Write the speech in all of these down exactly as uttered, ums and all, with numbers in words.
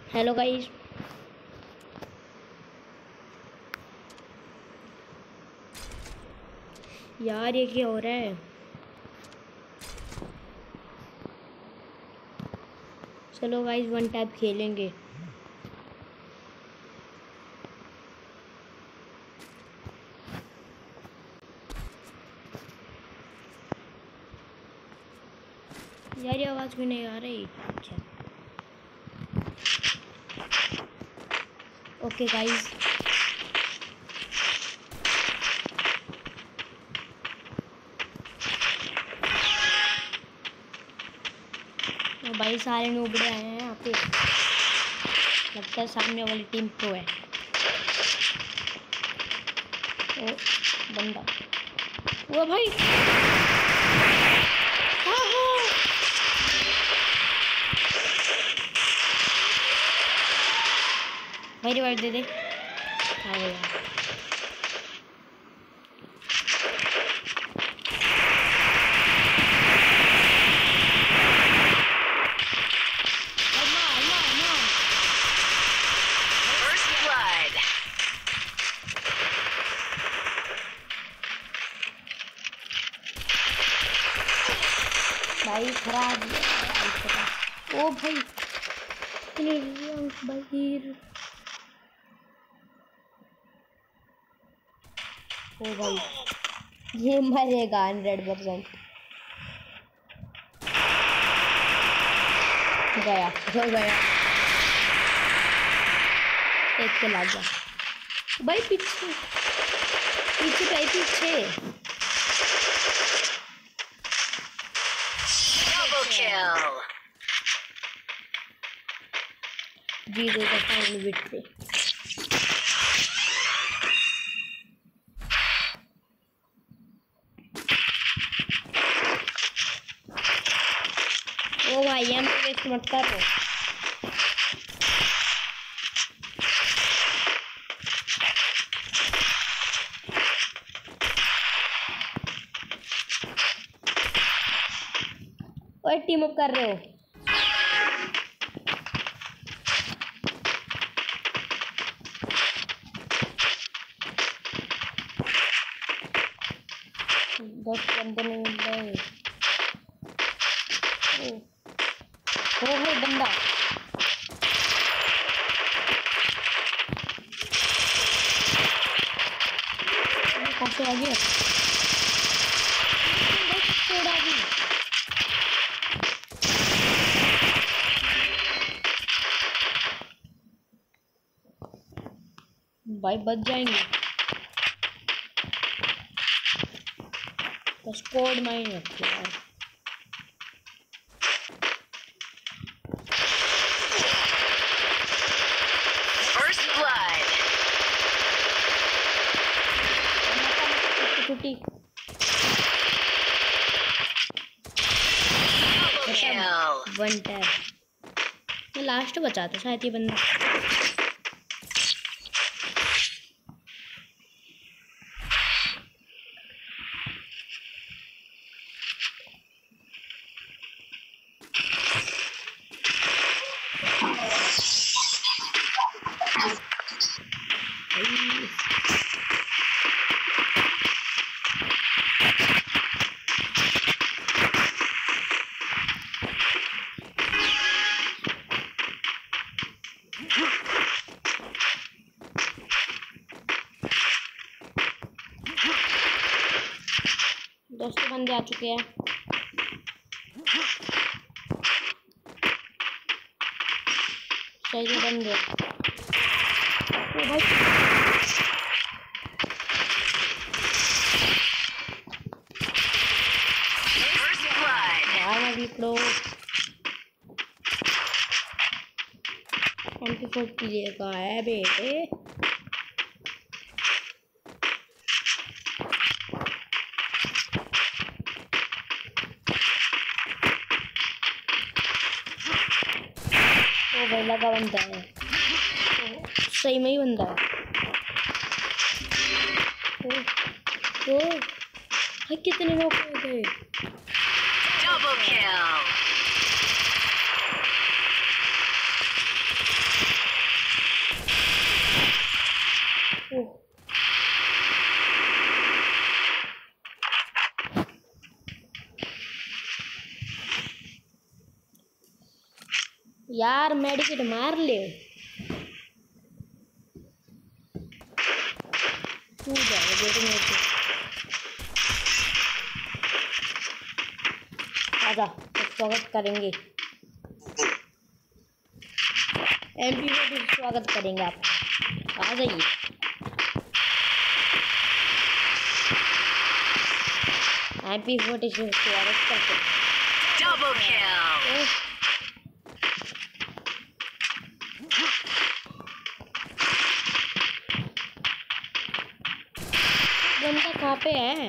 Hello guys, यार ये क्या हो रहा है? चलो गाइस वन टैप खेलेंगे। यार ये आवाज़ भी नहीं आ रही। अच्छा ओके गाइस, भाई सारे नूबड़े आए हैं यहाँ पे। लगता है सामने वाली टीम प्रो है। ओ बंदा, वो भाई हाँ हाँ। भाई रिवाइव दे दे। हाँ भैया भाई खराब है। ओ भाई बाहर। ओ भाई ये मरेगा हंड्रेड परसेंट। गया हो गया, एक के लग गया भाई। पीछे पीछे भाई पीछे। जी दे का फाइनल विक्ट्री। ओ भाई हम वेस्ट मत करो। ओए टीम अप कर रहे हो। दस बंदे नहीं मिल रहे। ओ भाई बंदा कौन से आ गया? थोड़ा भी भाई बच जाएंगे। तो स्क्वाड माइन रखो यार। First blood. छुट्टी वन टैप। मैं लास्ट बचा था शायद ये बंदा। दोस्तों बंदे आ चुके हैं। सही बंदे। ओ भाई यार अभी प्रो एंटी फोर्टी का है बेटे। ओ भाई लगा बंदा है। ओ, सही में ही बंदा है। ओ, ओ भाई कितने लोग हो गए। Double kill. यार मेडिकेट मार ले। तू जाएगा बेटे मेरे से। आजा स्वागत करेंगे। एमपी को स्वागत करेंगे आप। आ जाइए। एमपी फोर्टी से स्वागत करते हैं। Double kill. बंदा कहाँ पे है?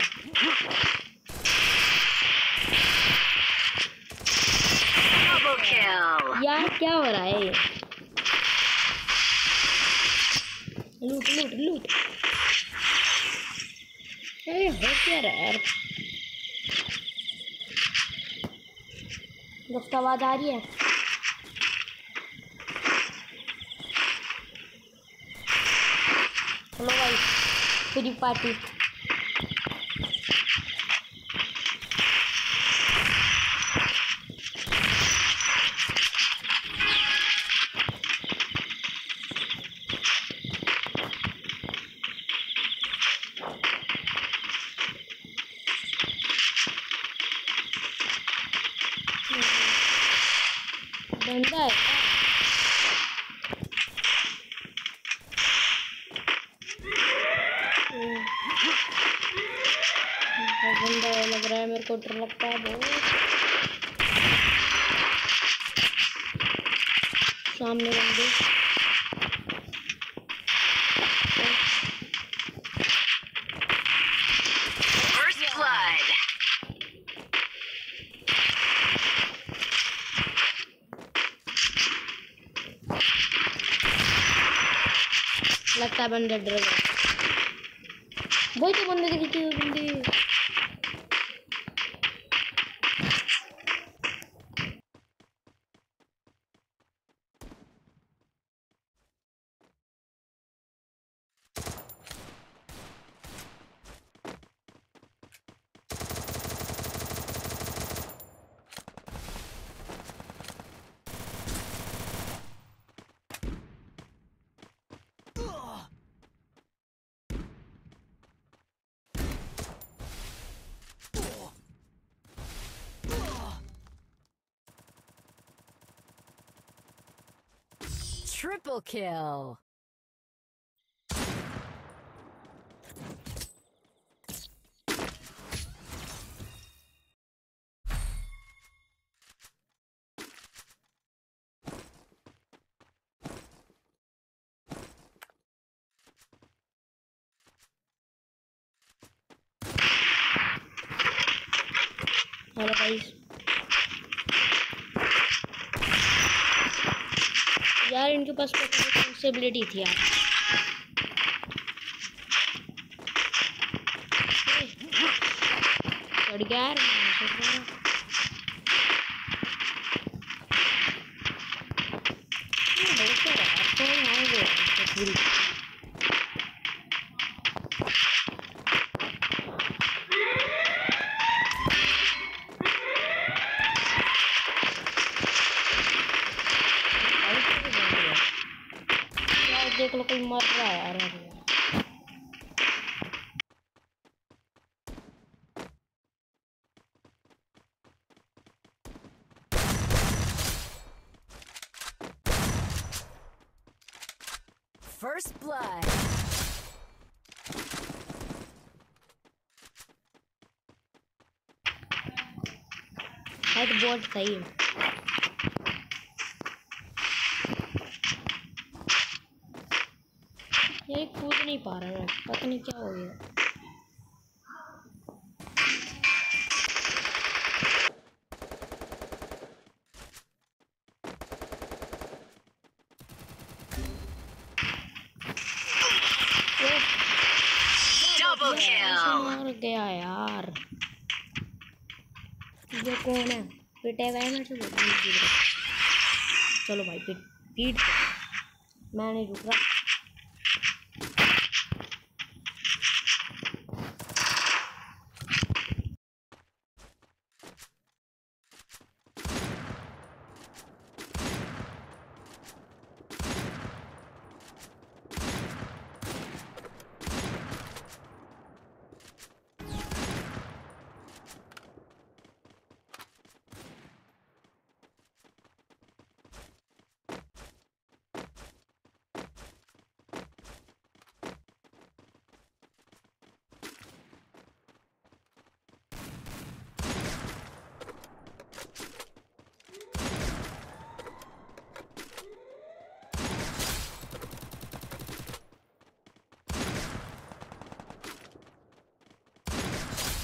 यार क्या हो रहा है? लूट लूट लूट। अरे हो क्या रहा है यार? दोस्त आवाज आ रही है? हेलो भाई, पूरी पार्टी। बंदा है बंदा है, लग रहा है मेरे को। डर लगता है बहुत। सामने बंदे। लगता है बंदे डर गए। वही तो बंदे दिखी थी बंदे। Triple kill. Hello guys. यार इनके पास कौन सी एबिलिटी थी यार? चढ़ गया यार। देख लो कोई मर रहा है यार। First blood. हेड बहुत सही है। ये कूद नहीं पा रहा है, पता नहीं क्या हो गया। Double kill. मर गया यार। ये कौन है? पिटेगा है मेरे से। चलो भाई पीट पीट। मैं नहीं रुक रहा।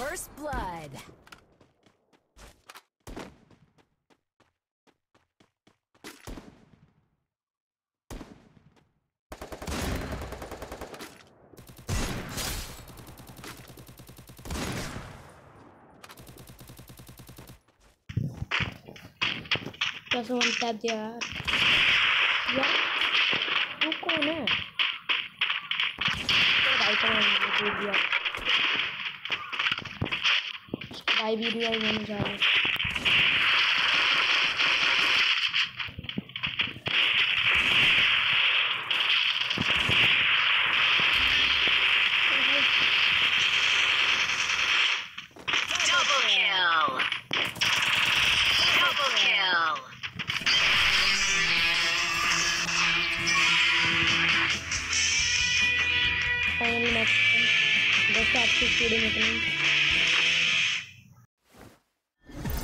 First blood. कैसे वन टैप दिया यार? यार तू कौन है? भाई का दे दिया। भाई भी रिवाइव होने जा रहा है। Double kill. Double kill. Finally match दोस्तों आपकी स्टूडियो में